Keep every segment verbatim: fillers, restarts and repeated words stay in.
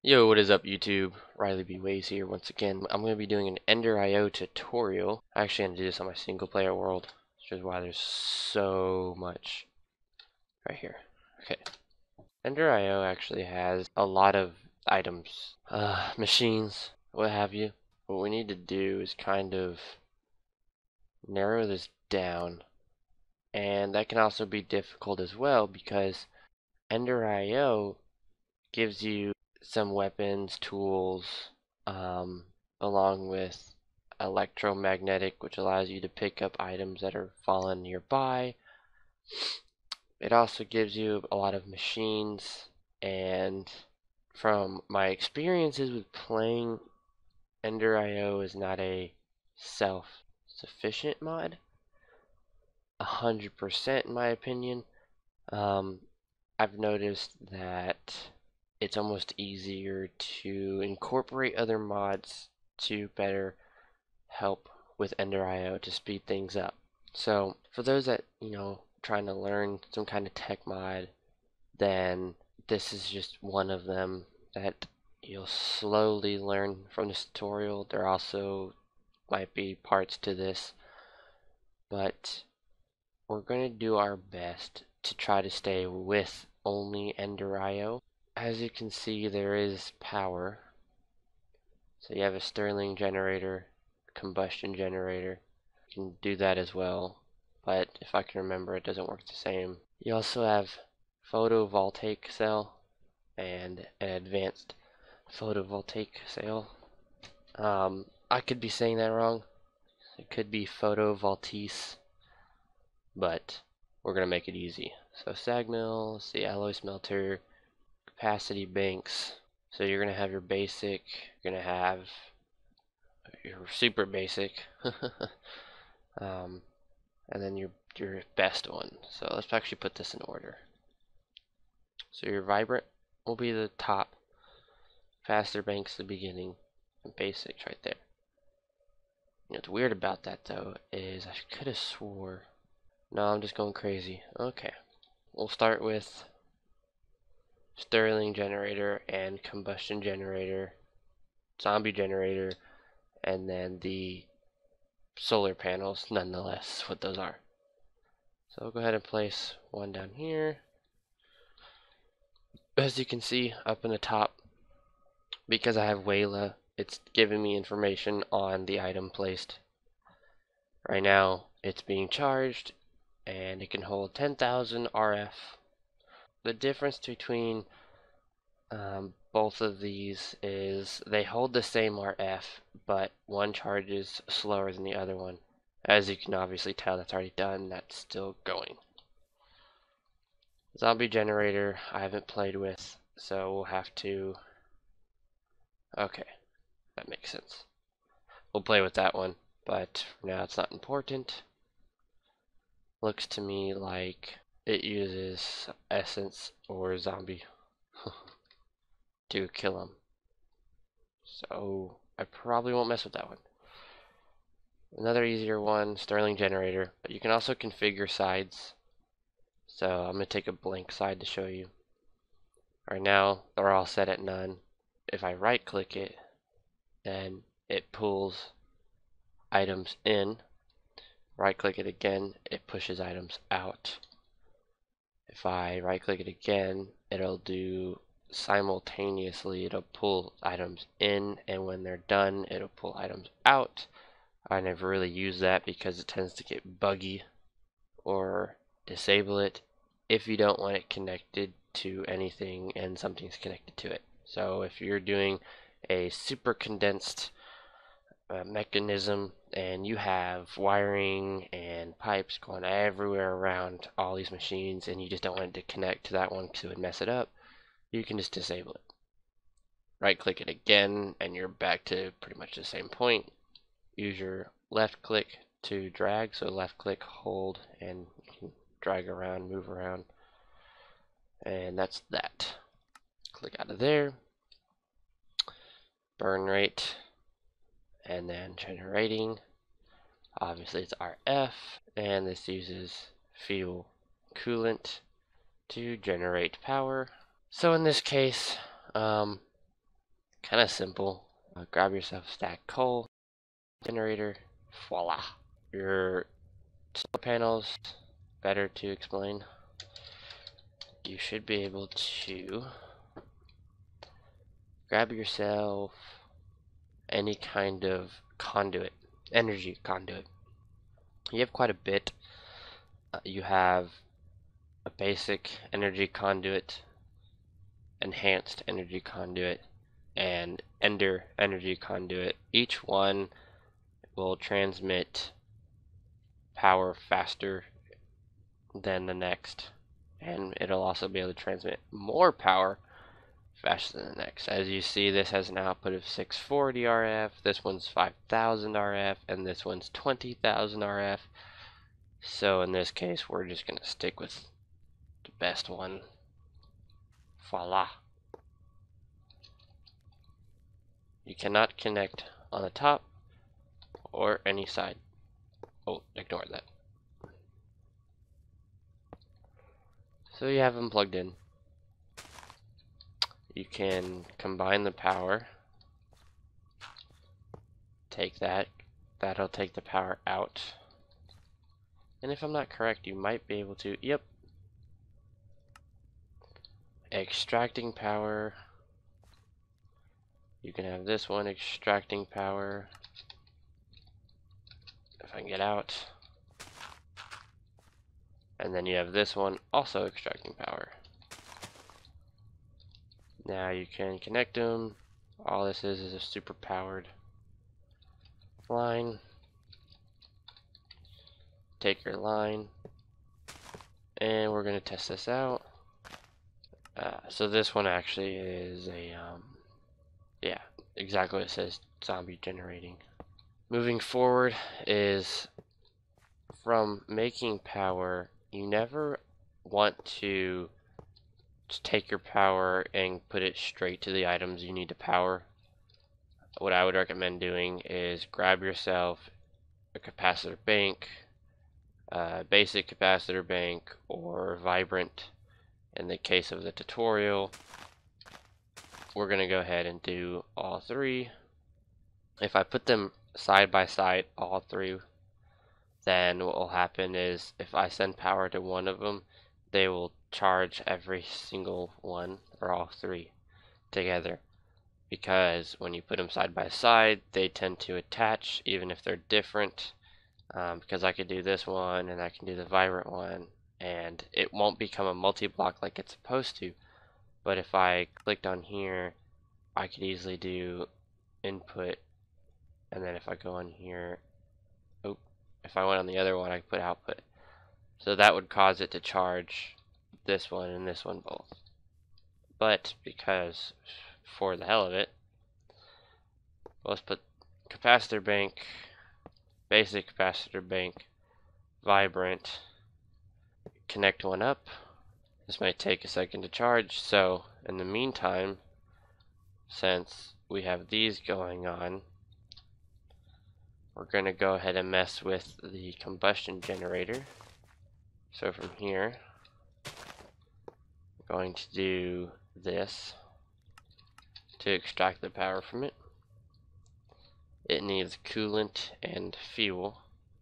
Yo, what is up YouTube? Riley B. Ways here once again. I'm going to be doing an EnderIO tutorial. I actually had to do this on my single player world, which is why there's so much right here. Okay. EnderIO actually has a lot of items, uh, machines, what have you. What we need to do is kind of narrow this down, and that can also be difficult as well because EnderIO gives you some weapons, tools, um, along with electromagnetic, which allows you to pick up items that are fallen nearby. It also gives you a lot of machines, and from my experiences with playing, EnderIO is not a self-sufficient mod, one hundred percent in my opinion. Um, I've noticed that it's almost easier to incorporate other mods to better help with EnderIO to speed things up. So for those that, you know, trying to learn some kind of tech mod, then this is just one of them that you'll slowly learn from this tutorial. There also might be parts to this, but we're going to do our best to try to stay with only EnderIO. As you can see, there is power. So you have a Stirling generator, combustion generator. You can do that as well, but if I can remember, it doesn't work the same. You also have photovoltaic cell and an advanced photovoltaic cell. Um, I could be saying that wrong. It could be photovoltaic, but we're gonna make it easy. So sag mill, let's see, alloy smelter, capacity banks. So you're gonna have your basic, you're gonna have your super basic, um, and then your your best one. So let's actually put this in order. So your vibrant will be the top, faster banks the beginning, and basics right there. You know, what's weird about that though is I could have swore. No, I'm just going crazy. Okay, we'll start with Stirling generator and combustion generator, zombie generator, and then the solar panels, nonetheless, what those are. So we'll go ahead and place one down here. As you can see up in the top, because I have Wayla, it's giving me information on the item placed. Right now it's being charged and it can hold ten thousand R F. The difference between um, both of these is they hold the same R F, but one charges slower than the other one. As you can obviously tell, that's already done. That's still going. Zombie generator I haven't played with, so we'll have to... Okay, that makes sense. We'll play with that one, but for now it's not important. Looks to me like it uses essence or zombie to kill them. So I probably won't mess with that one. Another easier one, Stirling generator, but you can also configure sides. So I'm going to take a blank side to show you. Right now they're all set at none. If I right click it, then it pulls items in. Right click it again, it pushes items out. If I right click it again, it'll do simultaneously, it'll pull items in, and when they're done it'll pull items out. I never really use that because it tends to get buggy, or disable it if you don't want it connected to anything and something's connected to it. So if you're doing a super condensed uh, mechanism and you have wiring and pipes going everywhere around all these machines and you just don't want it to connect to that one because it would mess it up, you can just disable it. Right click it again and you're back to pretty much the same point. Use your left click to drag, so left click, hold, and you can drag around, move around, and that's that. Click out of there, burn rate, and then generating. Obviously it's R F, and this uses fuel coolant to generate power. So in this case, um, kind of simple. Uh, grab yourself a stack coal, generator, voila. Your solar panels, better to explain. You should be able to grab yourself any kind of conduit, energy conduit. You have quite a bit. Uh, you have a basic energy conduit, enhanced energy conduit, and Ender energy conduit. Each one will transmit power faster than the next, and it'll also be able to transmit more power faster than the next. As you see, this has an output of six forty R F, this one's five thousand R F, and this one's twenty thousand R F. So in this case, we're just going to stick with the best one. Voila. You cannot connect on the top or any side. Oh, ignore that. So you have them plugged in. You can combine the power. Take that. That'll take the power out. And if I'm not correct, you might be able to, yep. Extracting power. You can have this one extracting power. If I can get out. And then you have this one also extracting power. Now you can connect them. All this is is a super powered line. Take your line. And we're going to test this out. Uh, so this one actually is a, um, yeah, exactly what it says, zombie generating. Moving forward is from making power, you never want to just take your power and put it straight to the items you need to power. What I would recommend doing is grab yourself a capacitor bank, a basic capacitor bank, or vibrant. In the case of the tutorial, we're going to go ahead and do all three. If I put them side by side, all three, then what will happen is if I send power to one of them, they will charge every single one, or all three together. Because when you put them side by side, they tend to attach even if they're different. Um, because I could do this one and I can do the vibrant one, and it won't become a multi-block like it's supposed to. But if I clicked on here, I could easily do input, and then if I go on here, oh, if I went on the other one, I could put output. So that would cause it to charge this one and this one both. But because, for the hell of it, let's put capacitor bank, basic capacitor bank, vibrant, connect one up. This might take a second to charge, so in the meantime, since we have these going on, we're going to go ahead and mess with the combustion generator. So from here, we're going to do this to extract the power from it. It needs coolant and fuel.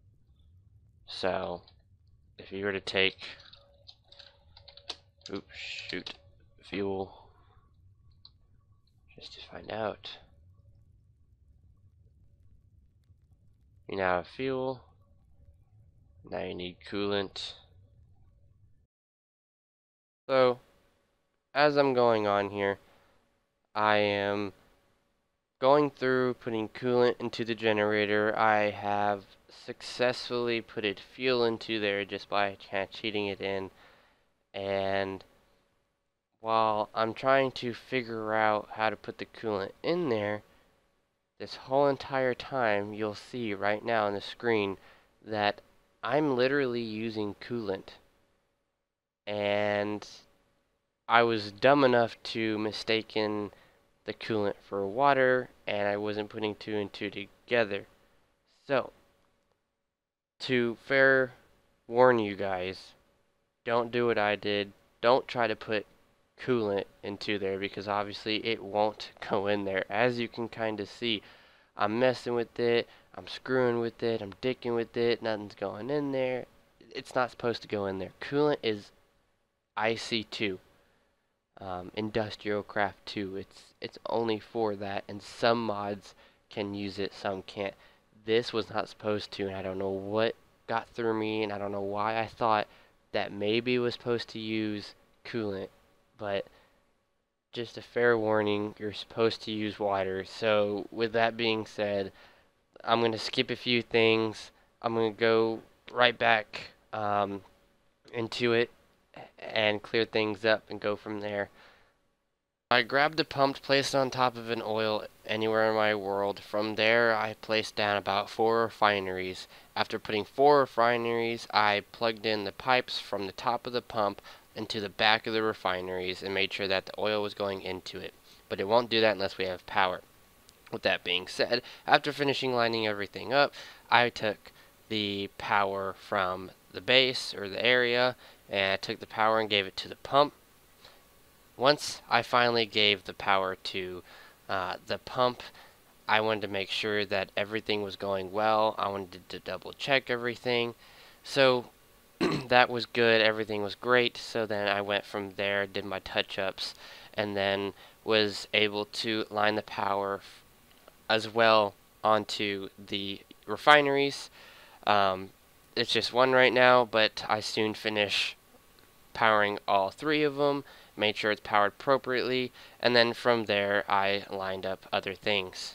So if you were to take, oops, shoot, fuel, just to find out, you now have fuel, now you need coolant. So as I'm going on here, I am going through putting coolant into the generator. I have successfully put it fuel into there just by cheating it in, and while I'm trying to figure out how to put the coolant in there, this whole entire time you'll see right now on the screen that I'm literally using coolant, and I was dumb enough to mistaken the coolant for water, and I wasn't putting two and two together. So to fair warn you guys, don't do what I did. Don't try to put coolant into there, because obviously it won't go in there. As you can kind of see, I'm messing with it, I'm screwing with it, I'm dicking with it, nothing's going in there. It's not supposed to go in there. Coolant is I C two, um, Industrial Craft two. It's it's only for that, and some mods can use it, some can't. This was not supposed to, and I don't know what got through me, and I don't know why I thought that maybe it was supposed to use coolant, but just a fair warning, you're supposed to use water. So with that being said, I'm going to skip a few things. I'm going to go right back um, into it and clear things up and go from there. I grabbed the pump, placed it on top of an oil anywhere in my world. From there, I placed down about four refineries. After putting four refineries, I plugged in the pipes from the top of the pump into the back of the refineries and made sure that the oil was going into it. But it won't do that unless we have power. With that being said, after finishing lining everything up, I took the power from the base or the area, and I took the power and gave it to the pump. Once I finally gave the power to uh, the pump, I wanted to make sure that everything was going well. I wanted to double check everything. So that was good. Everything was great. So then I went from there, did my touch-ups, and then was able to line the power as well onto the refineries. Um, it's just one right now, but I soon finish powering all three of them, made sure it's powered appropriately, and then from there I lined up other things.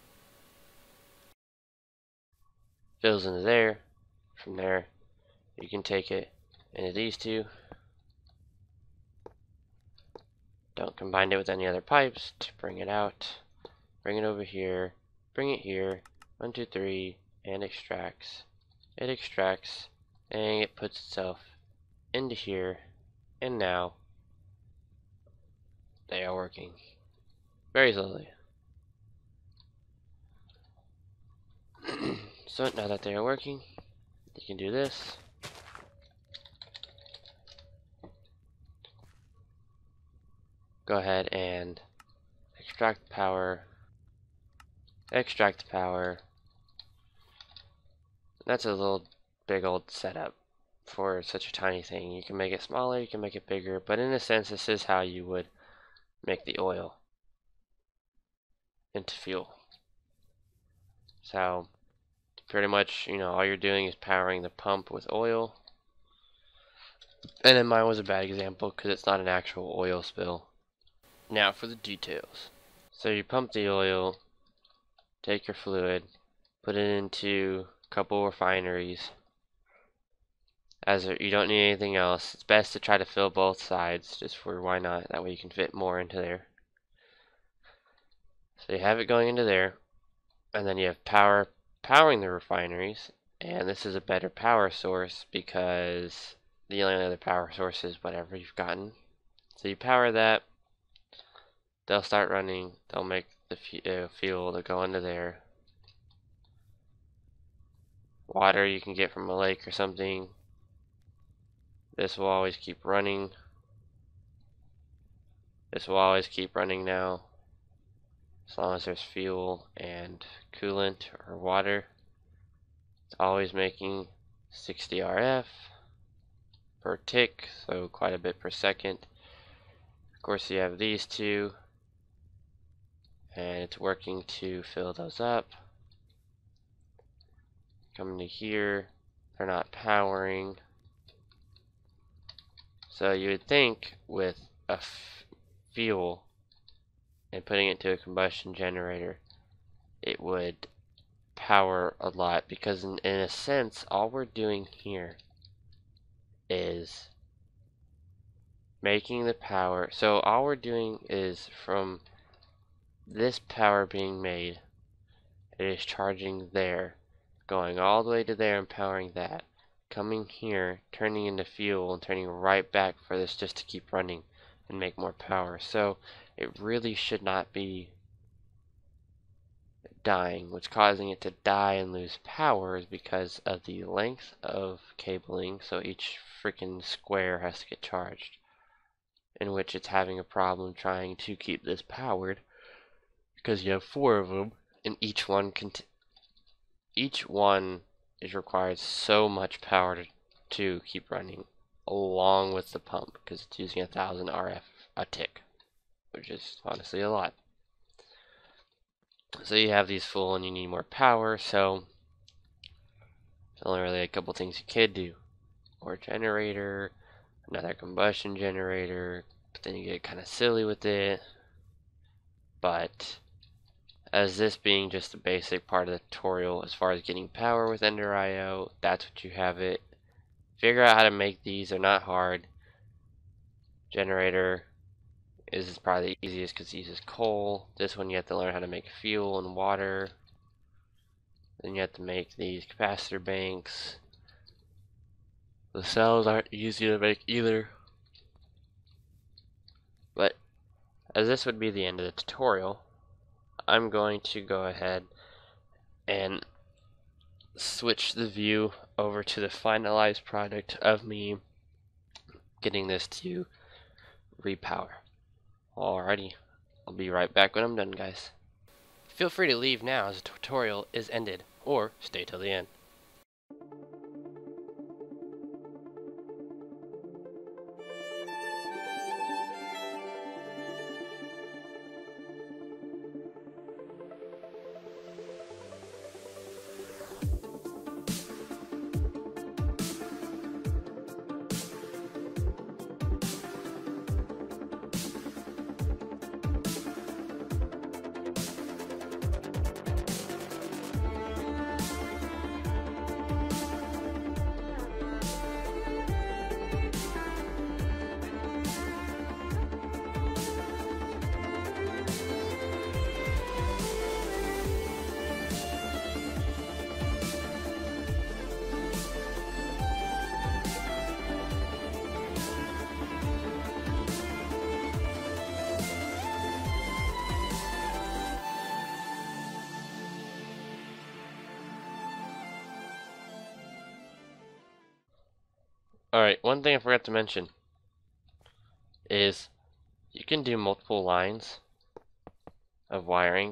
Fills into there. From there you can take it into these two. Don't combine it with any other pipes to bring it out. Bring it over here, bring it here, one, two, three, and extracts. It extracts, and it puts itself into here, and now they are working very slowly. So now that they are working, you can do this. Go ahead and extract the power. Extract the power. That's a little big old setup for such a tiny thing. You can make it smaller, you can make it bigger, but in a sense this is how you would make the oil into fuel. So pretty much, you know, all you're doing is powering the pump with oil. And then mine was a bad example because it's not an actual oil spill. Now for the details. So you pump the oil, take your fluid, put it into a couple refineries. As a, you don't need anything else. It's best to try to fill both sides, just for why not. That way you can fit more into there. So you have it going into there, and then you have power powering the refineries. And this is a better power source because the only other power source is whatever you've gotten. So you power that. They'll start running. They'll make the uh, fuel to go into there. Water you can get from a lake or something. This will always keep running. This will always keep running now, as long as there's fuel and coolant or water. It's always making sixty R F per tick, so quite a bit per second. Of course you have these two, and it's working to fill those up. Coming to here, they're not powering. So you would think with a f fuel and putting it to a combustion generator, it would power a lot, because in, in a sense all we're doing here is making the power. So all we're doing is from this power being made, it is charging there, going all the way to there and powering that, coming here, turning into fuel, and turning right back for this just to keep running and make more power. So it really should not be dying. What's causing it to die and lose power is because of the length of cabling, so each freaking square has to get charged. in which it's having a problem trying to keep this powered because you have four of them, and each one can each one is required so much power to, to keep running, along with the pump, because it's using a thousand R F a tick, which is honestly a lot. So you have these full and you need more power, so there's only really a couple things you could do. Or a generator, another combustion generator, but then you get kind of silly with it. But as this being just a basic part of the tutorial as far as getting power with EnderIO, that's what you have it. Figure out how to make these, they're not hard. Generator is probably the easiest because it uses coal. This one you have to learn how to make fuel and water. Then you have to make these capacitor banks. The cells aren't easy to make either. But as this would be the end of the tutorial, I'm going to go ahead and switch the view over to the finalized product of me getting this to repower. Alrighty, I'll be right back when I'm done, guys. Feel free to leave now as the tutorial is ended, or stay till the end. Alright, one thing I forgot to mention is you can do multiple lines of wiring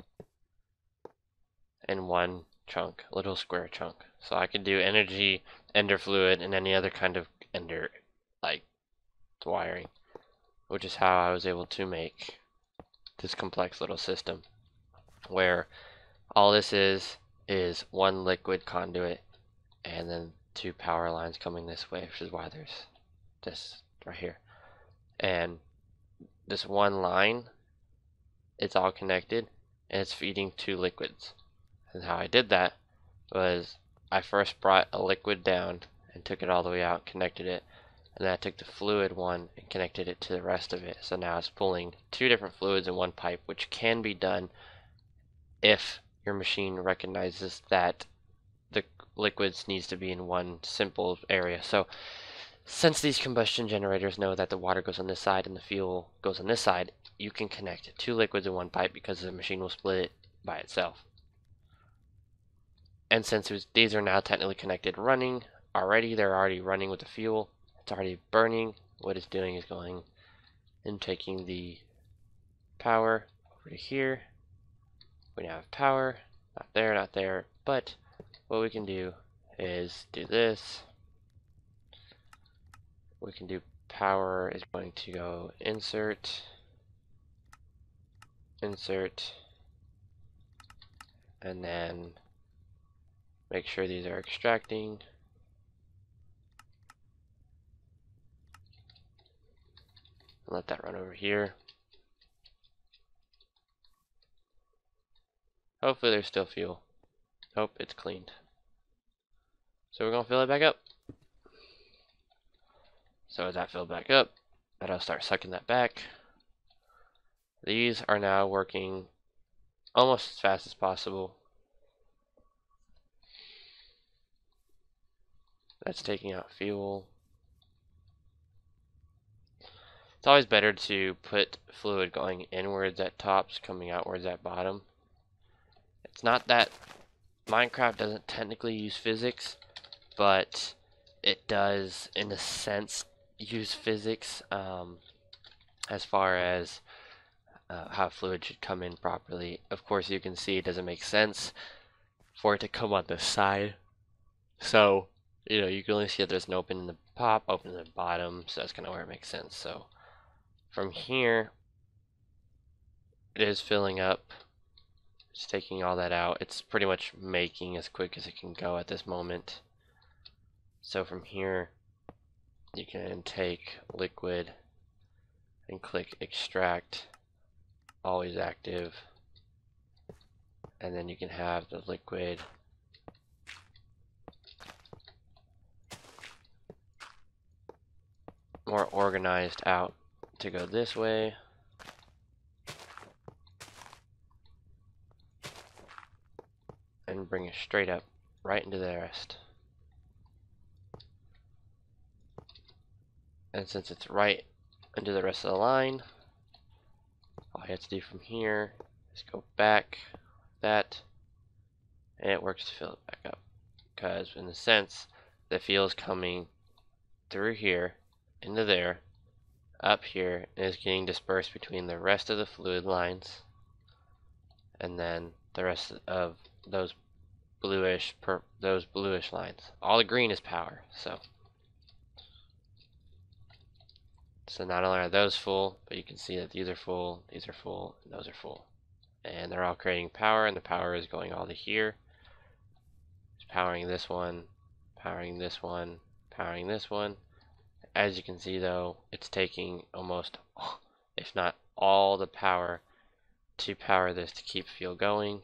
in one chunk, a little square chunk. So I could do energy, ender fluid, and any other kind of ender like wiring, which is how I was able to make this complex little system where all this is is one liquid conduit and then two power lines coming this way, which is why there's this right here. And this one line, it's all connected and it's feeding two liquids. And how I did that was I first brought a liquid down and took it all the way out, connected it, and then I took the fluid one and connected it to the rest of it. So now it's pulling two different fluids in one pipe, which can be done if your machine recognizes that the liquids needs to be in one simple area. So since these combustion generators know that the water goes on this side and the fuel goes on this side, you can connect two liquids in one pipe because the machine will split it by itself. And since these are now technically connected running already, they're already running with the fuel, it's already burning. What it's doing is going and taking the power over to here. We now have power, not there, not there, but what we can do is do this. We can do power is going to go insert, insert, and then make sure these are extracting. Let that run over here. Hopefully there's still fuel. Hope it's cleaned. So we're going to fill it back up. So as that filled back up, that'll start sucking that back. These are now working almost as fast as possible. That's taking out fuel. It's always better to put fluid going inwards at tops, coming outwards at bottom. It's not that Minecraft doesn't technically use physics, but it does, in a sense, use physics. Um, as far as uh, how fluid should come in properly. Of course, you can see it doesn't make sense for it to come on the side. So, you know, you can only see that there's an open in the top, open in the bottom, so that's kind of where it makes sense. So, from here, it is filling up. It's taking all that out. It's pretty much making as quick as it can go at this moment. So from here, you can take liquid and click extract, always active, and then you can have the liquid more organized out to go this way. And bring it straight up right into the rest. And since it's right into the rest of the line, all you have to do from here is go back that, and it works to fill it back up. Because in a sense, the fuel is coming through here into there, up here, and is getting dispersed between the rest of the fluid lines, and then the rest of those bluish per those bluish lines. All the green is power. So so not only are those full, but you can see that these are full, these are full, and those are full, and they're all creating power, and the power is going all to here. It's powering this one, powering this one, powering this one. As you can see though, it's taking almost, if not all, the power to power this to keep fuel going.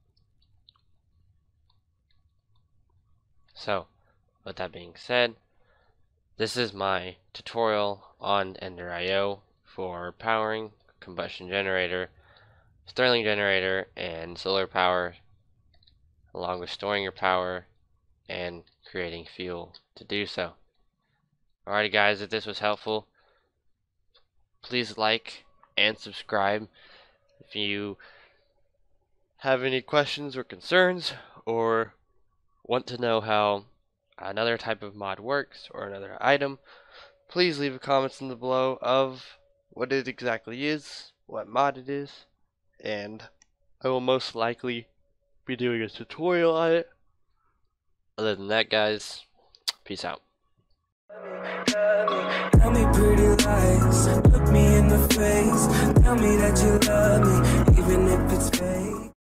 So, with that being said, this is my tutorial on EnderIO for powering combustion generator, Stirling generator, and solar power, along with storing your power and creating fuel to do so. Alrighty guys, if this was helpful, please like and subscribe. If you have any questions or concerns, or want to know how another type of mod works or another item, please leave a comment in the below of what it exactly is, what mod it is, and I will most likely be doing a tutorial on it. Other than that guys, peace out. Tell me pretty lies, look me in the face, tell me that you love me, even if it's fake.